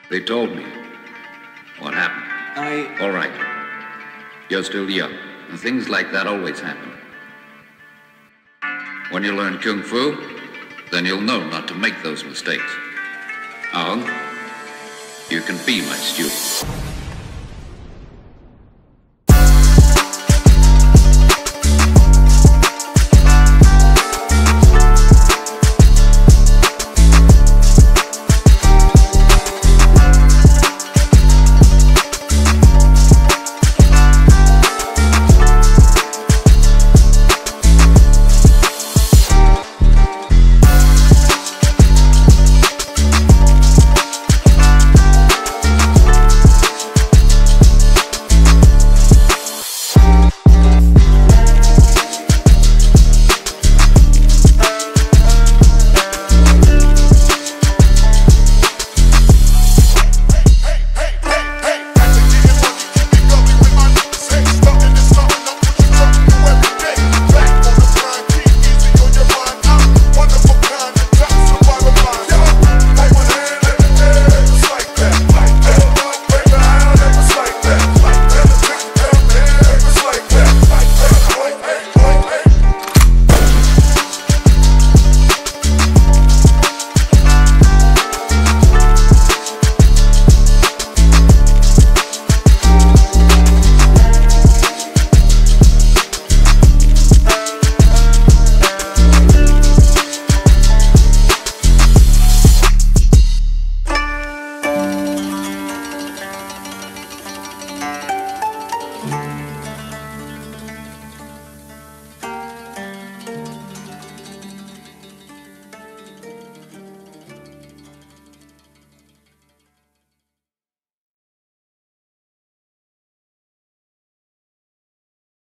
They told me. What happened? All right. You're still young, and things like that always happen. When you learn Kung Fu, then you'll know not to make those mistakes. Oh? You can be my student.